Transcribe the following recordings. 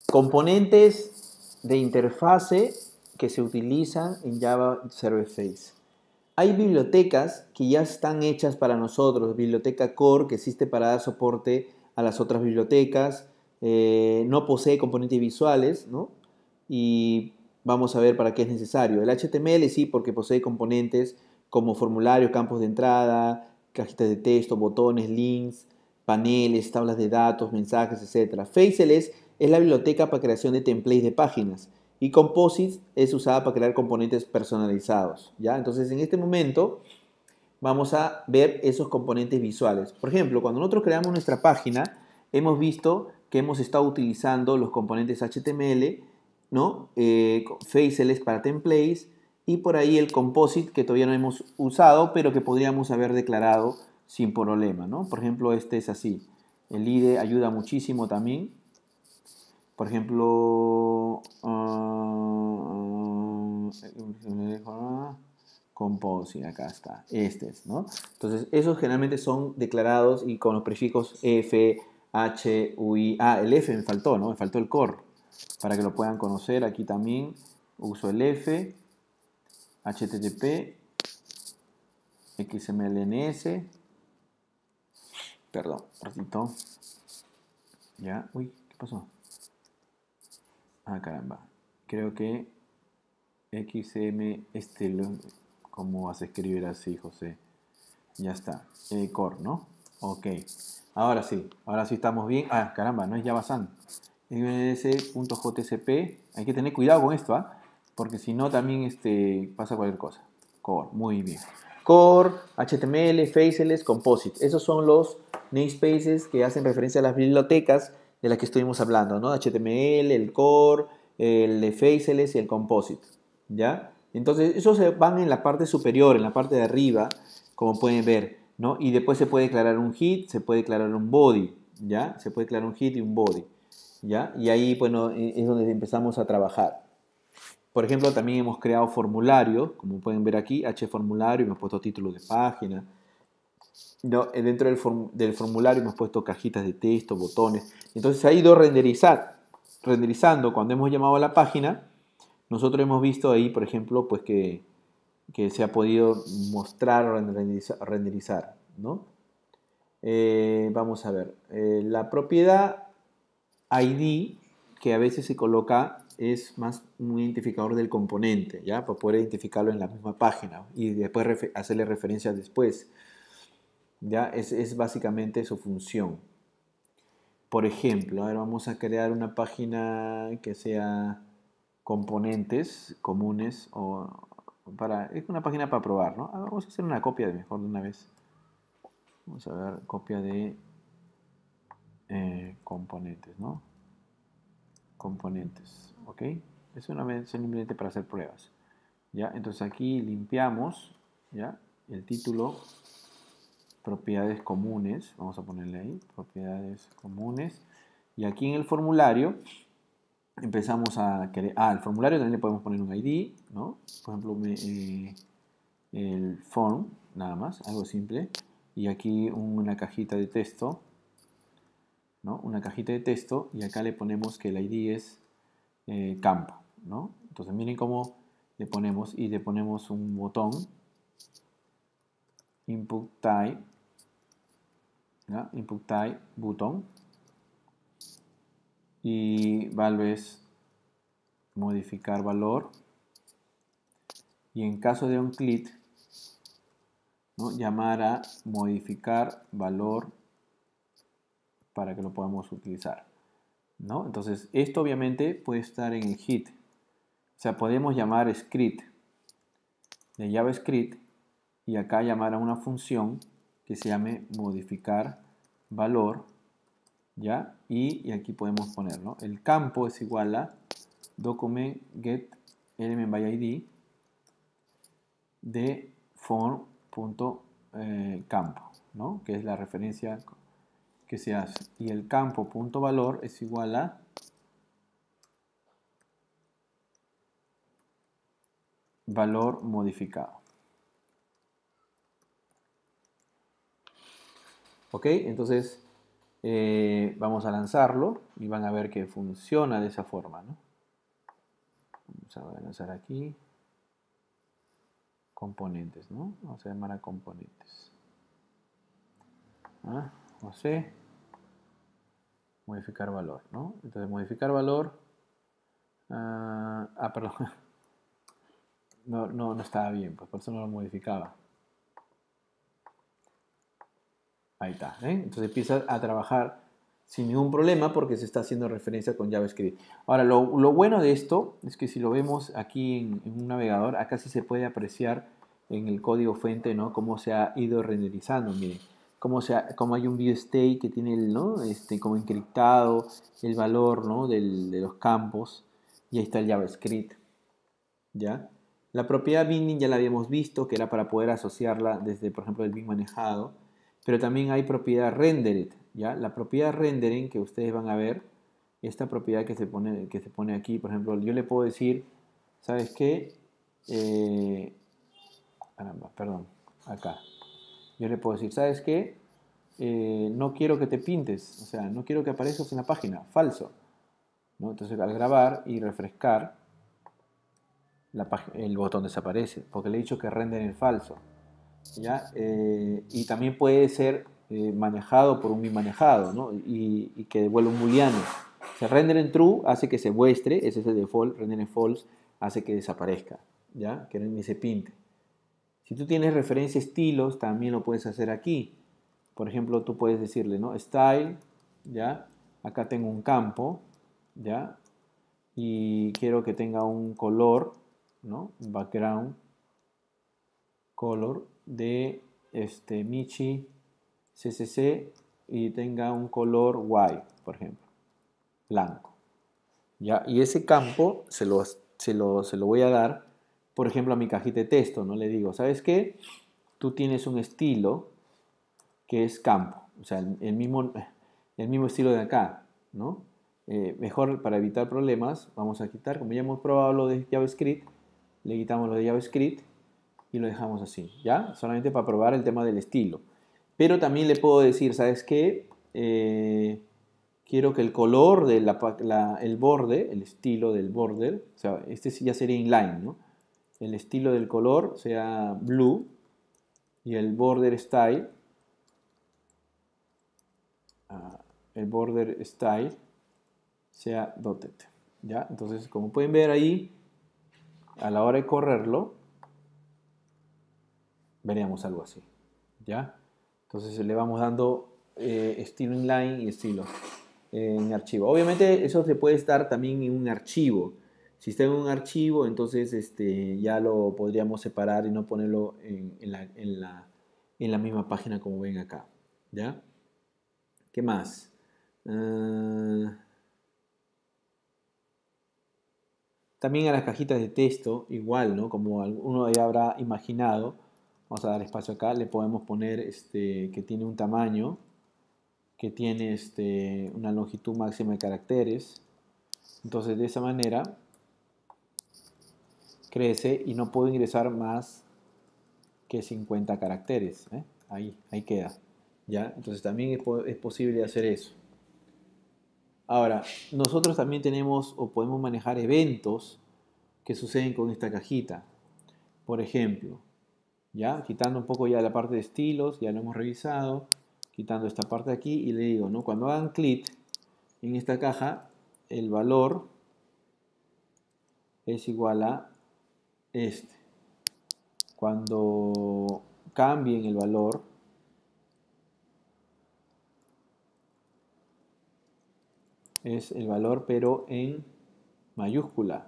Componentes de interfase que se utilizan en Java Server Face. Hay bibliotecas que ya están hechas para nosotros, biblioteca core que existe para dar soporte a las otras bibliotecas, no posee componentes visuales, ¿no? Y vamos a ver para qué es necesario. El HTML sí, porque posee componentes como formularios, campos de entrada, cajitas de texto, botones, links, paneles, tablas de datos, mensajes, etc. Faceless es la biblioteca para creación de templates de páginas. Y Composite es usada para crear componentes personalizados, ¿ya? Entonces, en este momento vamos a ver esos componentes visuales. Por ejemplo, cuando nosotros creamos nuestra página, hemos visto que hemos estado utilizando los componentes HTML, ¿no? Faceless para templates y por ahí el Composite que todavía no hemos usado, pero que podríamos haber declarado sin problema, ¿no? Por ejemplo, este es así. El IDE ayuda muchísimo también. Por ejemplo, Composite, acá está, este es, ¿no? Entonces, esos generalmente son declarados y con los prefijos F, H, UI. Ah, el F me faltó, ¿no? Me faltó el core. Para que lo puedan conocer, aquí también uso el F, HTTP, XMLNS. Perdón, un ratito. Ya, uy, ¿qué pasó? Ah, caramba. Creo que XM, ¿cómo vas a escribir así, José? Ya está. Core, ¿no? Ok. Ahora sí estamos bien. Ah, caramba, no es JavaSan. ms.jcp. Hay que tener cuidado con esto, ¿ah? Porque si no también pasa cualquier cosa. Core, muy bien. Core, HTML, Faceless, Composite. Esos son los namespaces que hacen referencia a las bibliotecas de las que estuvimos hablando, ¿no? HTML, el Core, el Faceless y el Composite, ¿ya? Entonces, esos se van en la parte superior, en la parte de arriba, como pueden ver, ¿no? Y después se puede declarar un hit, se puede declarar un body, ¿ya? Se puede declarar un hit y un body, ¿ya? Y ahí, bueno, es donde empezamos a trabajar. Por ejemplo, también hemos creado formularios, como pueden ver aquí, H-formulario, hemos puesto títulos de página. No, dentro del formulario hemos puesto cajitas de texto, botones. Entonces se ha ido renderizando. Cuando hemos llamado a la página, nosotros hemos visto ahí, por ejemplo, pues que se ha podido mostrar o renderizar, ¿no? Vamos a ver. La propiedad ID que a veces se coloca es más un identificador del componente, ¿ya? Para poder identificarlo en la misma página y después hacerle referencia después, ¿ya? Es básicamente su función. Por ejemplo, a ver, vamos a crear una página que sea componentes comunes es una página para probar, ¿no? Vamos a hacer una copia mejor de una vez. Vamos a ver, copia de componentes, ¿no? Componentes, ¿ok? Es una vez simplemente para hacer pruebas, ¿ya? Entonces aquí limpiamos, ¿ya? El título, propiedades comunes, vamos a ponerle ahí, propiedades comunes, y aquí en el formulario empezamos a querer, el formulario también le podemos poner un ID, ¿no? Por ejemplo, el form, nada más, algo simple, y aquí una cajita de texto, ¿no? Una cajita de texto, y acá le ponemos que el ID es campo, ¿no? Entonces miren cómo le ponemos, y le ponemos un botón, input type, ¿ya? Input type, botón, y values, modificar valor, y en caso de un click, ¿no? Llamar a modificar valor para que lo podamos utilizar, ¿no? Entonces esto obviamente puede estar en el hit, o sea, podemos llamar script de JavaScript y acá llamar a una función que se llame modificar valor, ¿ya? Y aquí podemos poner, ¿no? El campo es igual a document get element by id de form.campo, ¿no? Que es la referencia que se hace. Y el campo.valor es igual a valor modificado. ¿Ok? Entonces, Vamos a lanzarlo y van a ver que funciona de esa forma, ¿no? Vamos a lanzar aquí componentes, ¿no? Vamos a llamar a componentes. No sé, modificar valor, ¿no? Entonces modificar valor. Perdón. No estaba bien, pues por eso no lo modificaba. Ahí está, ¿eh? Entonces empieza a trabajar sin ningún problema porque se está haciendo referencia con JavaScript. Ahora, lo bueno de esto es que si lo vemos aquí en un navegador, acá sí se puede apreciar en el código fuente, ¿no? Cómo se ha ido renderizando, miren. Cómo hay un viewState que tiene ¿no? Como encriptado el valor, ¿no? de los campos. Y ahí está el JavaScript, ¿ya? La propiedad binding ya la habíamos visto, que era para poder asociarla desde, por ejemplo, el bin manejado. Pero también hay propiedad rendered, ¿ya? La propiedad rendering que ustedes van a ver, esta propiedad que se pone aquí, por ejemplo, yo le puedo decir, ¿sabes qué? Caramba, perdón, acá. Yo le puedo decir, ¿sabes qué? No quiero que te pintes, o sea, no quiero que aparezcas en la página, falso, ¿no? Entonces al grabar y refrescar, el botón desaparece, porque le he dicho que render en falso, ¿ya? Y también puede ser manejado por un bin manejado, ¿no? Y que devuelva un booleano. O sea, render en true hace que se muestre, ese es el default, render en false hace que desaparezca, ¿ya? Que ni se pinte. Si tú tienes referencia estilos, también lo puedes hacer aquí. Por ejemplo, tú puedes decirle, ¿no? Style, ¿ya? Acá tengo un campo, ¿ya? Y quiero que tenga un color, ¿no? Background color de Michi CCC y tenga un color white, por ejemplo, blanco. ¿Ya? Y ese campo se lo voy a dar, por ejemplo, a mi cajita de texto, ¿no? Le digo, ¿sabes qué? Tú tienes un estilo que es campo, o sea, el mismo estilo de acá, ¿no? Mejor para evitar problemas, vamos a quitar, como ya hemos probado lo de JavaScript, le quitamos lo de JavaScript y lo dejamos así, ¿ya? Solamente para probar el tema del estilo. Pero también le puedo decir, ¿sabes qué? Quiero que el color del el borde, el estilo del border, o sea, este ya sería inline, ¿no? El estilo del color sea blue y el border style, el border style sea dotted, ¿ya? Entonces, como pueden ver ahí, a la hora de correrlo, veríamos algo así, ¿ya? Entonces le vamos dando estilo inline y estilo en archivo. Obviamente eso se puede estar también en un archivo. Si está en un archivo, entonces ya lo podríamos separar y no ponerlo en la misma página como ven acá, ¿ya? ¿Qué más? También a las cajitas de texto, igual, ¿no? Como uno ya habrá imaginado, vamos a dar espacio acá, le podemos poner que tiene un tamaño, que tiene una longitud máxima de caracteres. Entonces de esa manera crece y no puedo ingresar más que 50 caracteres. Ahí queda. ¿Ya? Entonces también es posible hacer eso. Ahora, nosotros también tenemos o podemos manejar eventos que suceden con esta cajita. Por ejemplo, ¿ya? Quitando un poco ya la parte de estilos, ya lo hemos revisado, quitando esta parte de aquí y le digo, ¿no? Cuando hagan clic en esta caja, el valor es igual a este. Cuando cambien el valor, es el valor pero en mayúscula.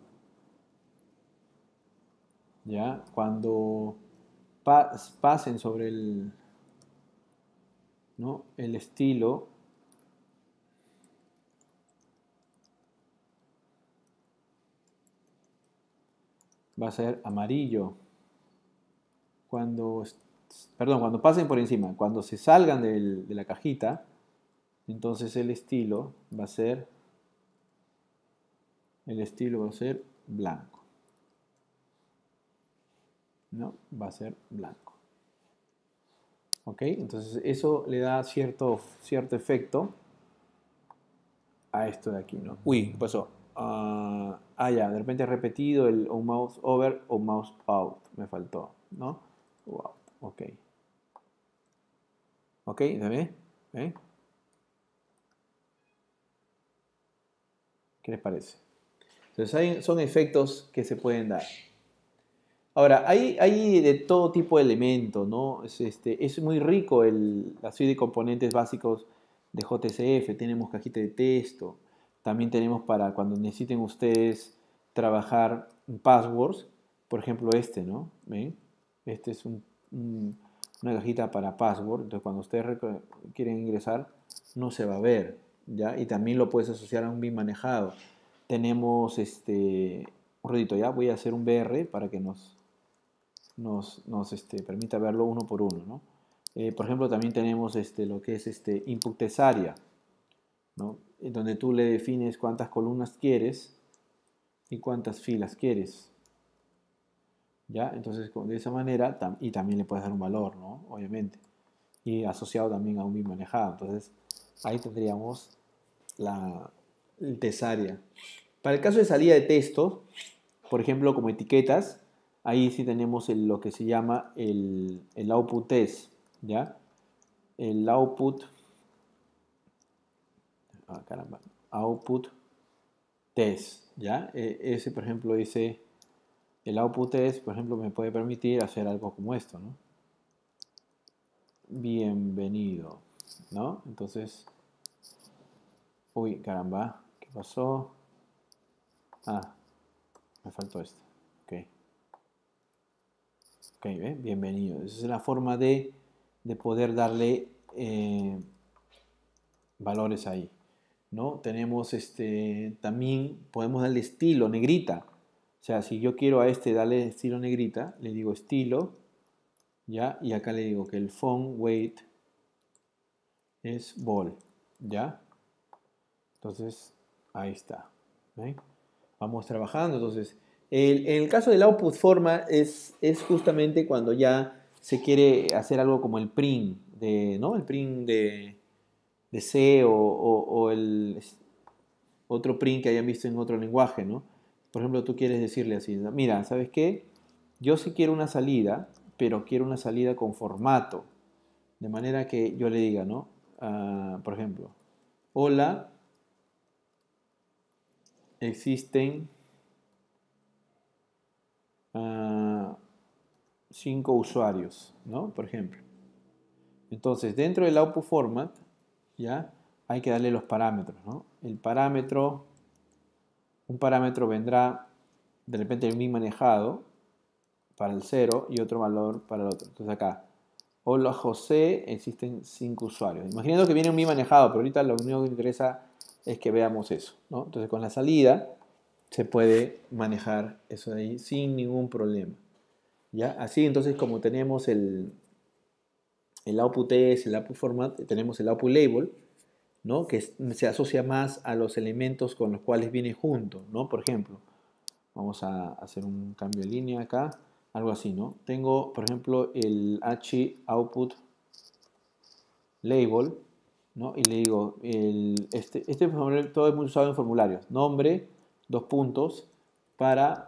¿Ya? Cuando pasen sobre ¿no? el estilo, va a ser amarillo. Cuando pasen por encima, cuando se salgan de la cajita, entonces el estilo va a ser blanco. ¿No? Va a ser blanco. ¿Ok? Entonces eso le da cierto efecto a esto de aquí, ¿no? Uy, ¿qué pasó? Ya, de repente he repetido el un mouse over o mouse out. Me faltó, ¿no? Wow, ok. Ok, ¿se ve? ¿Eh? ¿Qué les parece? Entonces son efectos que se pueden dar. Ahora, hay de todo tipo de elementos, ¿no? Es muy rico la suite de componentes básicos de JCF. Tenemos cajita de texto. También tenemos para cuando necesiten ustedes trabajar passwords. Por ejemplo, ¿no? ¿Ven? Este es una cajita para password. Entonces, cuando ustedes quieren ingresar, no se va a ver, ¿ya? Y también lo puedes asociar a un BIM manejado. Tenemos un ratito, ¿ya? Voy a hacer un BR para que nos permita verlo uno por uno, ¿no? Por ejemplo, también tenemos lo que es input test area, ¿no? En donde tú le defines cuántas columnas quieres y cuántas filas quieres, ¿ya? Entonces, de esa manera, y también le puedes dar un valor, ¿no? Obviamente. Y asociado también a un BIM manejado. Entonces, ahí tendríamos el test area. Para el caso de salida de textos, por ejemplo, como etiquetas, ahí sí tenemos lo que se llama el output test, ¿ya? El output, caramba, output test, ¿ya? Ese, por ejemplo, dice, el output test, por ejemplo, me puede permitir hacer algo como esto, ¿no? Bienvenido, ¿no? Entonces, uy, caramba, ¿qué pasó? Me faltó esto, ok. Ok, bienvenido. Esa es la forma de poder darle valores ahí, ¿no? Tenemos también podemos darle estilo, negrita. O sea, si yo quiero a darle estilo negrita, le digo estilo, ¿ya? Y acá le digo que el font weight es bold, ¿ya? Entonces, ahí está. ¿Ven? Vamos trabajando. Entonces, en el caso del output forma es justamente cuando ya se quiere hacer algo como el print, ¿no? El print de C o el otro print que hayan visto en otro lenguaje, ¿no? Por ejemplo, tú quieres decirle así, mira, ¿sabes qué? Yo sí quiero una salida, pero quiero una salida con formato. De manera que yo le diga, ¿no? Por ejemplo, hola, existen 5 usuarios, ¿no? Por ejemplo. Entonces, dentro del output format, ¿ya? Hay que darle los parámetros, ¿no? Un parámetro vendrá de repente bien manejado para el 0 y otro valor para el otro. Entonces acá, hola José, existen 5 usuarios. Imaginando que viene un bien manejado, pero ahorita lo único que me interesa es que veamos eso, ¿no? Entonces con la salida se puede manejar eso de ahí sin ningún problema. ¿Ya? Así entonces como tenemos el output test, el output format, tenemos el output label, ¿no? Que se asocia más a los elementos con los cuales viene junto, ¿no? Por ejemplo, vamos a hacer un cambio de línea acá, algo así, ¿no? Tengo, por ejemplo, el H output label, ¿no? Y le digo, todo es muy usado en formularios, nombre, dos puntos, para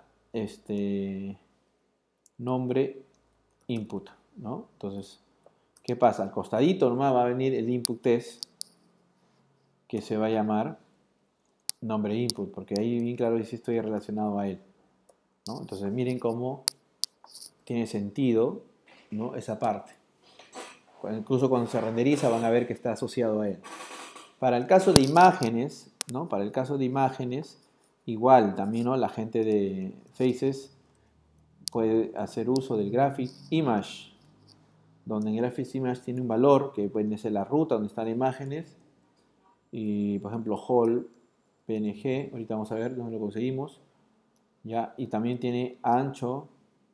nombre input, ¿no? Entonces, ¿qué pasa? Al costadito nomás va a venir el input test que se va a llamar nombre input, porque ahí bien claro dice estoy relacionado a él, ¿no? Entonces miren cómo tiene sentido, ¿no? Esa parte. Incluso cuando se renderiza van a ver que está asociado a él. Para el caso de imágenes, ¿no? Para el caso de imágenes, igual también, ¿no? La gente de Faces puede hacer uso del graphic image, donde en graphic image tiene un valor que puede ser la ruta donde están las imágenes y por ejemplo hall png, ahorita vamos a ver dónde lo conseguimos, ya, y también tiene ancho,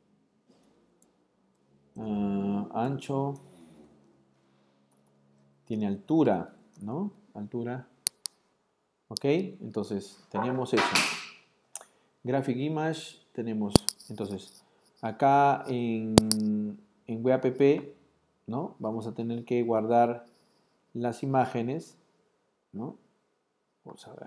tiene altura, ¿no? Altura, ok, entonces tenemos eso. Graphic image tenemos, entonces acá en WebApp, ¿no? Vamos a tener que guardar las imágenes, ¿no? Vamos a ver.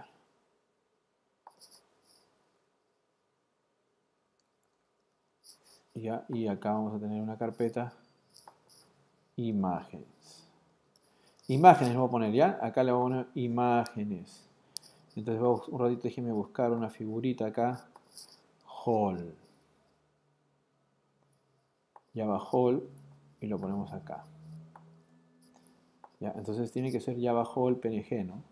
Ya, y acá vamos a tener una carpeta imágenes. Imágenes voy a poner, ¿ya? Acá le voy a poner imágenes. Entonces vamos, un ratito déjenme buscar una figurita acá. Hall. Java Hall y lo ponemos acá. ¿Ya? Entonces tiene que ser Java Hall PNG, ¿no?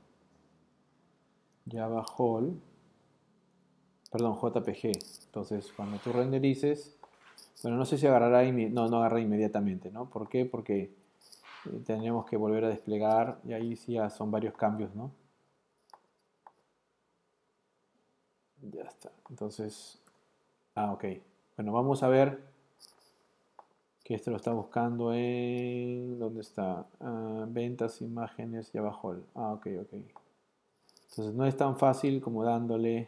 Java Hall, perdón, JPG. Entonces cuando tú renderices, bueno, no sé si agarrará, no agarra inmediatamente, ¿no? ¿Por qué? Porque tenemos que volver a desplegar y ahí sí ya son varios cambios, ¿no? Ya está. Entonces, ok. Bueno, vamos a ver que esto lo está buscando en... ¿Dónde está? Ventas, imágenes, Java Hall. Ok. Entonces no es tan fácil como dándole...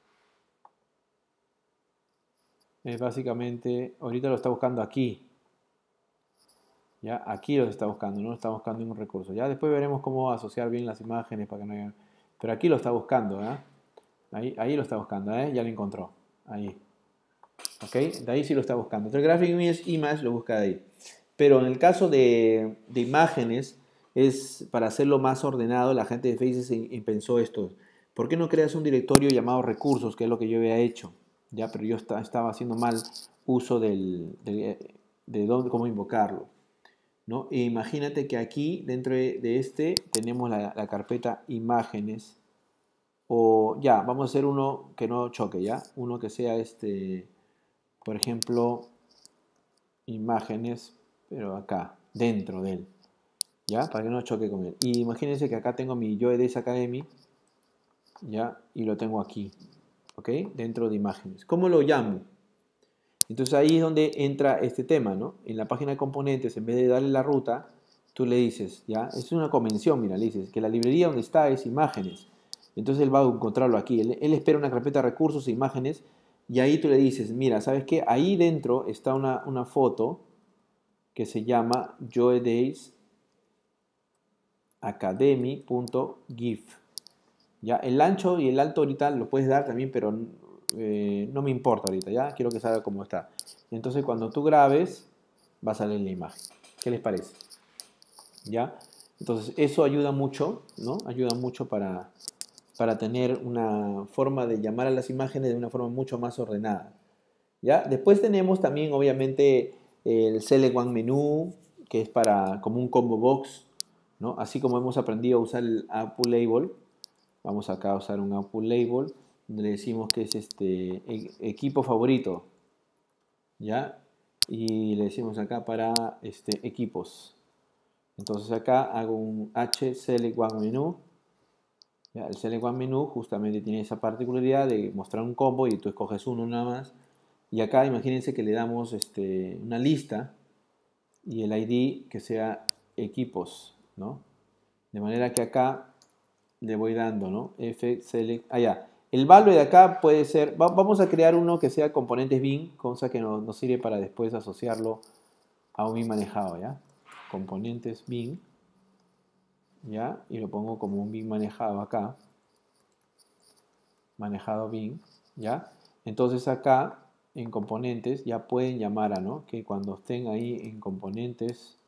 básicamente, ahorita lo está buscando aquí. ¿Ya? Aquí lo está buscando, no lo está buscando en un recurso. Ya después veremos cómo asociar bien las imágenes para que no haya... Pero aquí lo está buscando, ¿eh? Ahí lo está buscando, ¿eh? Ya lo encontró. Ahí. ¿Ok? De ahí sí lo está buscando. Entonces, Graphic Image lo busca de ahí. Pero en el caso de imágenes, es para hacerlo más ordenado, la gente de Faces pensó esto. ¿Por qué no creas un directorio llamado recursos, que es lo que yo había hecho? ¿Ya? Pero yo estaba haciendo mal uso de cómo invocarlo, ¿no? E imagínate que aquí, dentro de este, tenemos la carpeta imágenes. O ya, vamos a hacer uno que no choque, ¿ya? Uno que sea por ejemplo, imágenes, pero acá, dentro de él, ¿ya? Para que no choque con él. Y imagínense que acá tengo mi Yoedays Academy, ¿ya? Y lo tengo aquí, ¿ok? Dentro de imágenes. ¿Cómo lo llamo? Entonces ahí es donde entra este tema, ¿no? En la página de componentes, en vez de darle la ruta, tú le dices, ¿ya? Es una convención, mira, le dices que la librería donde está es imágenes. Entonces él va a encontrarlo aquí. Él espera una carpeta de recursos e imágenes y ahí tú le dices, mira, ¿sabes qué? Ahí dentro está una foto que se llama Yoedays Academy.gif. ¿Ya? El ancho y el alto ahorita lo puedes dar también, pero no me importa ahorita, ¿ya? Quiero que salga como está. Entonces cuando tú grabes, va a salir la imagen. ¿Qué les parece? ¿Ya? Entonces eso ayuda mucho, ¿no? Ayuda mucho para tener una forma de llamar a las imágenes de una forma mucho más ordenada. ¿Ya? Después tenemos también, obviamente, el Select One Menú, que es para como un combo box, ¿no? Así como hemos aprendido a usar el Output Label, vamos acá a usar un Output Label, donde le decimos que es equipo favorito, ¿ya? Y le decimos acá para equipos. Entonces acá hago un H Select One Menú. ¿Ya? El Select One Menú justamente tiene esa particularidad de mostrar un combo y tú escoges uno nada más. Y acá imagínense que le damos una lista y el ID que sea equipos, ¿no? De manera que acá le voy dando, ¿no? F select, allá. El value de acá puede ser, vamos a crear uno que sea componentes bin, cosa que nos sirve para después asociarlo a un bin manejado, ¿ya? Componentes bin, ¿ya? Y lo pongo como un bin manejado acá, manejado bin, ¿ya? Entonces acá en componentes ya pueden llamar a, ¿no? Que cuando estén ahí en componentes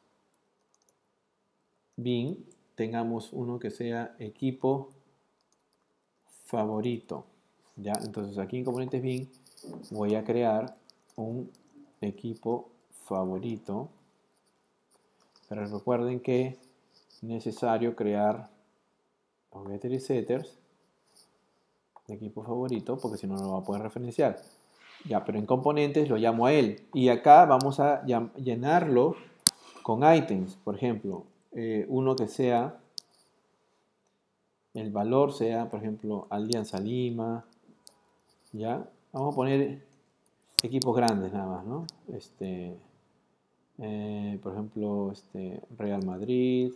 bin, tengamos uno que sea equipo favorito, ¿ya? Entonces aquí en componentes bin voy a crear un equipo favorito, pero recuerden que es necesario crear los getters y setters de equipo favorito porque si no, no lo va a poder referenciar. Ya, pero en componentes lo llamo a él. Y acá vamos a llenarlo con items. Por ejemplo, uno que sea, el valor sea, por ejemplo, Alianza Lima. Ya, vamos a poner equipos grandes nada más, ¿no? Por ejemplo, Real Madrid,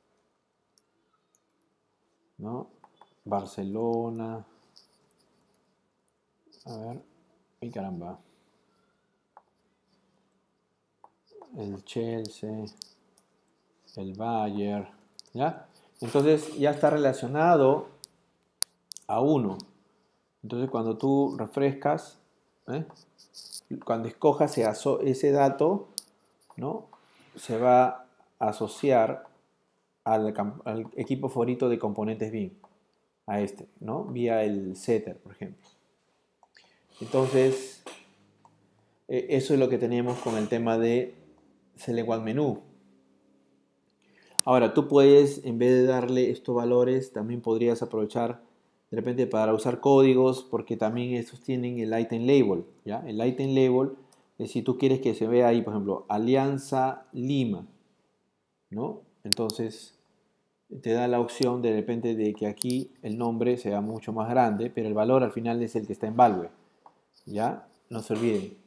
¿no? Barcelona. A ver, y caramba. El Chelsea. el Bayer, ¿ya? Entonces ya está relacionado a 1. Entonces cuando tú refrescas, ¿eh? Cuando escojas ese dato, ¿no? Se va a asociar al equipo favorito de componentes BIM, a este, ¿no? Vía el setter, por ejemplo. Entonces, eso es lo que tenemos con el tema de Select One Menú. Ahora, tú puedes, en vez de darle estos valores, también podrías aprovechar de repente para usar códigos, porque también estos tienen el item label, ¿ya? El item label es si tú quieres que se vea ahí, por ejemplo, Alianza Lima, ¿no? Entonces, te da la opción de repente de que aquí el nombre sea mucho más grande, pero el valor al final es el que está en Valve, ¿ya? No se olviden.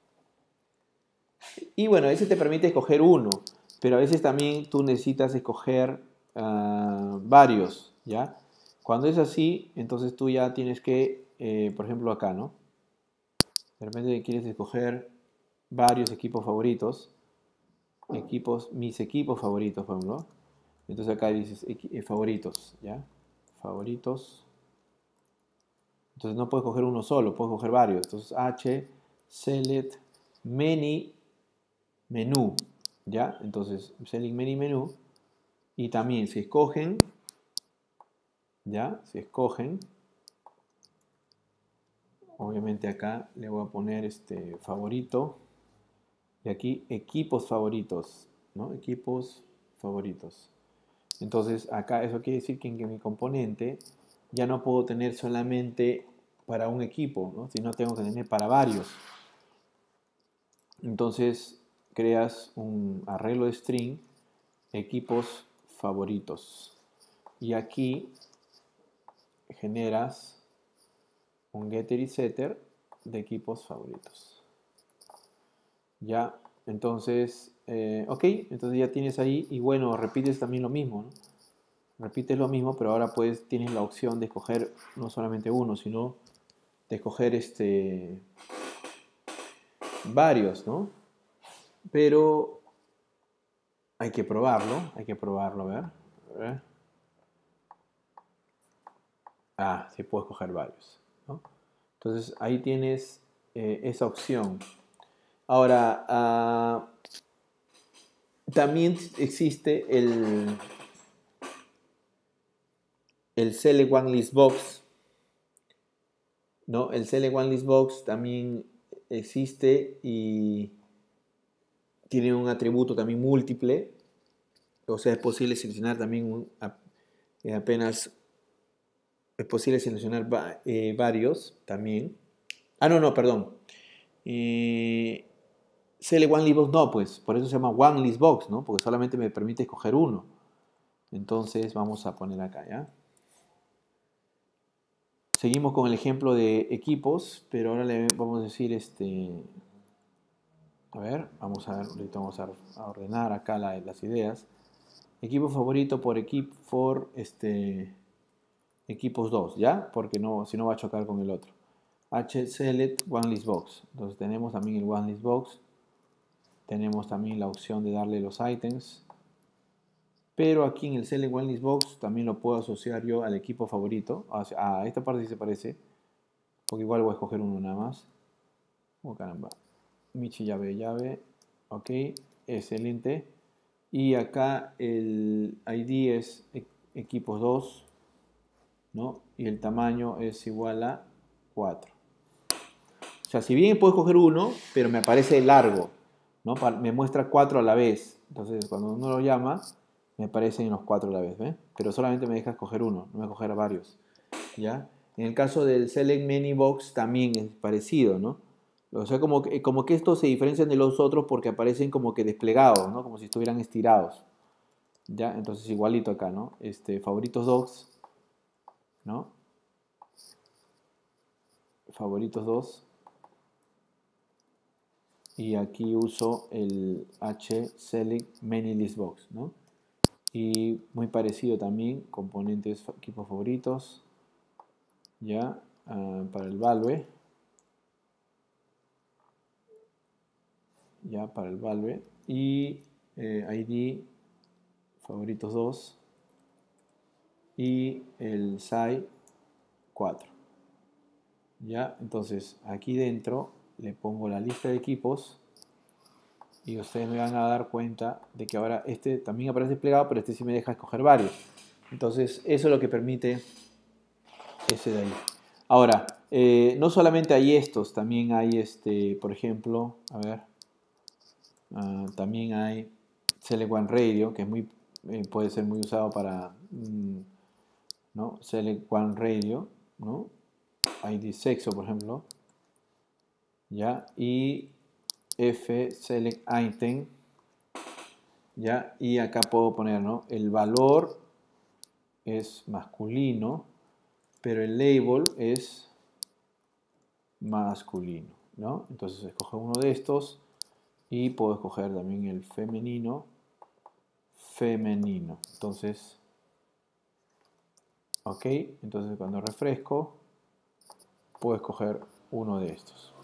Y bueno, ese te permite escoger uno, pero a veces también tú necesitas escoger varios, ¿ya? Cuando es así, entonces tú ya tienes que, por ejemplo acá, ¿no? De repente quieres escoger varios equipos favoritos, mis equipos favoritos, por ejemplo. Entonces acá dices favoritos, ¿ya? Favoritos. Entonces no puedes coger uno solo, puedes coger varios. Entonces select, many, menú, ¿ya? Entonces select, many, menú. Y también si escogen, ¿ya? Si escogen, obviamente acá le voy a poner este favorito. Y aquí equipos favoritos, ¿no? Equipos favoritos. Entonces acá eso quiere decir que en mi componente ya no puedo tener solamente para un equipo, ¿no? Sino tengo que tener para varios. Entonces creas un arreglo de string equipos favoritos. Y aquí generas un getter y setter de equipos favoritos. Ya, entonces, ok, entonces ya tienes ahí y bueno, repites también lo mismo, ¿no? Repites lo mismo, pero ahora pues tienes la opción de escoger no solamente uno, sino de escoger varios, ¿no? Pero hay que probarlo, a ver. A ver. Ah, sí puedo escoger varios, ¿no? Entonces ahí tienes esa opción. Ahora, también existe el Select One List Box, ¿no? El Select One List Box también existe y tiene un atributo también múltiple, o sea, es posible seleccionar también apenas, es posible seleccionar varios también. Ah, no, no, perdón. Select One List Box no, pues, por eso se llama One List Box, ¿no? Porque solamente me permite escoger uno. Entonces vamos a poner acá, ¿ya? Seguimos con el ejemplo de equipos, pero ahora le vamos a decir a ver, vamos a ver, ahorita vamos a ordenar acá las ideas. Equipo favorito por equipos 2, ¿ya? Porque no, si no va a chocar con el otro. Select One List Box. Entonces tenemos también el One List Box. Tenemos también la opción de darle los items. Pero aquí en el Select One List Box también lo puedo asociar yo al equipo favorito. A esta parte sí se parece. Porque igual voy a escoger uno nada más. Oh caramba. Michi llave. Ok. Excelente. Y acá el ID es equipos 2, ¿no? Y el tamaño es igual a 4. O sea, si bien puedo escoger uno, pero me aparece largo, ¿no? Me muestra 4 a la vez. Entonces, cuando uno lo llama, me aparecen los 4 a la vez, ¿ves? Pero solamente me deja escoger uno, no me deja escoger varios, ¿ya? En el caso del Select Many Box también es parecido, ¿no? O sea, como que estos se diferencian de los otros porque aparecen como que desplegados, ¿no? Como si estuvieran estirados, ¿ya? Entonces igualito acá, ¿no? Favoritos docs, ¿no? Favoritos 2. Y aquí uso el select many list box, ¿no? Y muy parecido también, componentes equipos favoritos, ya, para el Valve, ya, para el Valve, y ID favoritos 2 y el SAI 4. Ya, entonces aquí dentro le pongo la lista de equipos y ustedes me van a dar cuenta de que ahora este también aparece desplegado, pero este sí me deja escoger varios. Entonces eso es lo que permite ese de ahí. Ahora, no solamente hay estos, también hay por ejemplo, a ver, también hay Select One Radio, que es puede ser muy usado para, ¿no? Select One Radio, ¿no? ID sexo, por ejemplo, ¿ya? Y F Select Item, ¿ya? Y acá puedo poner, ¿no? El valor es masculino, pero el label es masculino, ¿no? Entonces escojo uno de estos y puedo escoger también el femenino. Entonces, ok, entonces cuando refresco puedo escoger uno de estos.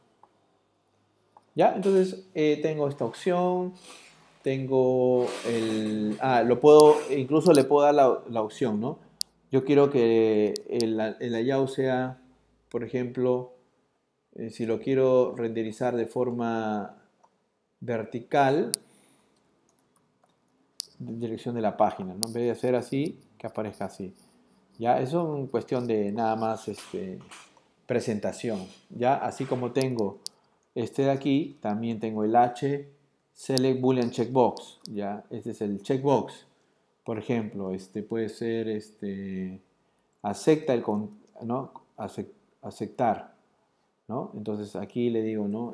Ya, entonces tengo esta opción, tengo incluso le puedo dar la opción, ¿no? Yo quiero que el layout sea, por ejemplo, si lo quiero renderizar de forma vertical, dirección de la página, ¿no? En vez de hacer así, que aparezca así. Ya, eso es cuestión de nada más presentación. Ya, así como tengo este de aquí, también tengo el H Select Boolean Checkbox. Ya, este es el checkbox. Por ejemplo, puede ser acepta ¿no? Aceptar, ¿no? Entonces aquí le digo, ¿no?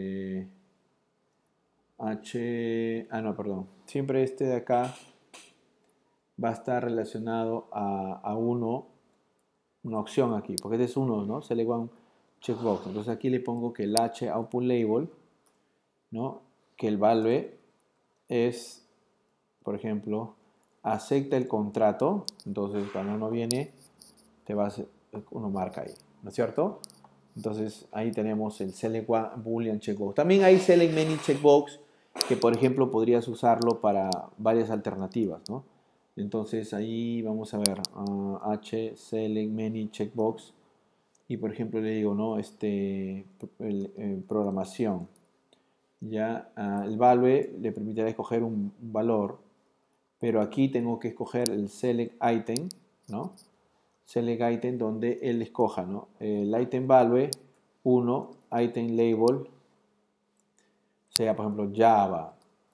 no, perdón. Siempre este de acá va a estar relacionado a una opción aquí, porque este es uno, ¿no? Select One Checkbox. Entonces aquí le pongo que el H Output Label, ¿no? Que el value es, por ejemplo, acepta el contrato. Entonces cuando uno viene, uno marca ahí, ¿no es cierto? Entonces ahí tenemos el Select One Boolean Checkbox. También hay Select Many Checkbox que, por ejemplo, podrías usarlo para varias alternativas, ¿no? Entonces ahí vamos a ver H Select Many Checkbox y, por ejemplo, le digo, ¿no? Programación. Ya el value le permitirá escoger un valor, pero aquí tengo que escoger el Select Item, ¿no? Select Item donde él escoja, ¿no? El Item Value 1, Item Label, sea por ejemplo Java,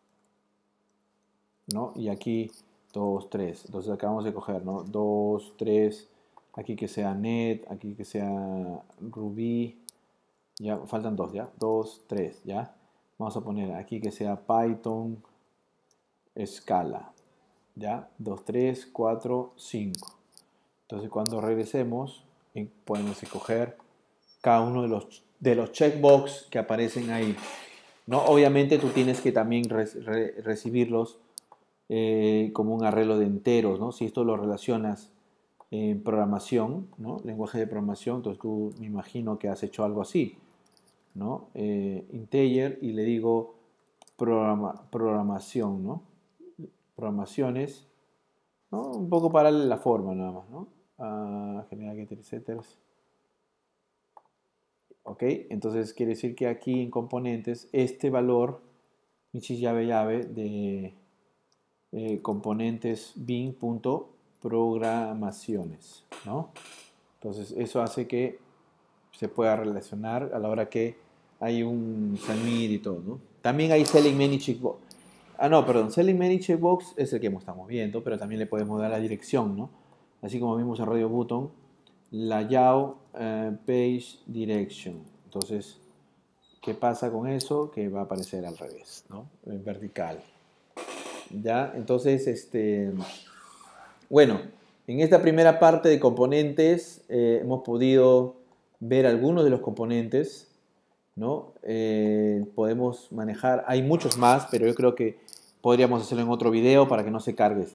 ¿no? Y aquí 2, 3. Entonces acá vamos a escoger, ¿no? 2, 3, aquí que sea Net, aquí que sea Ruby, ya faltan 2, ¿ya? 2, 3, ¿ya? Vamos a poner aquí que sea Python, Scala, ¿ya? 2, 3, 4, 5. Entonces cuando regresemos podemos escoger cada uno de los checkbox que aparecen ahí, ¿no? Obviamente tú tienes que también recibirlos como un arreglo de enteros, ¿no? Si esto lo relacionas en programación, ¿no? Lenguaje de programación, entonces tú me imagino que has hecho algo así, ¿no? Integer y le digo programación, ¿no? Programaciones, ¿no? Un poco para la forma nada más, ¿no? Generar getter setters. ¿Ok? Entonces quiere decir que aquí en componentes este valor, michis llave llave de componentes bin.programaciones, ¿no? Entonces eso hace que se pueda relacionar a la hora que hay un submit y todo, ¿no? También hay Select Many Checkbox. No, perdón, Select Many Checkbox es el que estamos viendo, pero también le podemos dar la dirección, ¿no? Así como vimos en Radio Button, layout page direction. Entonces, ¿qué pasa con eso? Que va a aparecer al revés, ¿no? En vertical. ¿Ya? Entonces, bueno, en esta primera parte de componentes hemos podido ver algunos de los componentes, ¿no? Podemos manejar, hay muchos más, pero yo creo que podríamos hacerlo en otro video para que no se cargue